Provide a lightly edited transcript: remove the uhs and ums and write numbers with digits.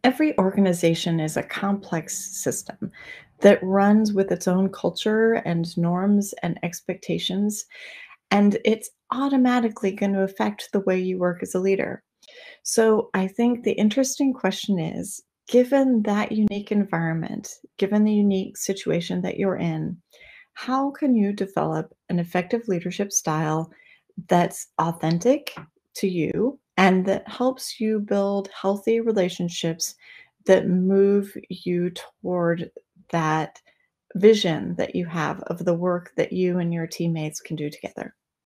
Every organization is a complex system that runs with its own culture and norms and expectations, and it's automatically going to affect the way you work as a leader. So, I think the interesting question is, given that unique environment, given the unique situation that you're in, how can you develop an effective leadership style that's authentic to you and that helps you build healthy relationships that move you toward that vision that you have of the work that you and your teammates can do together?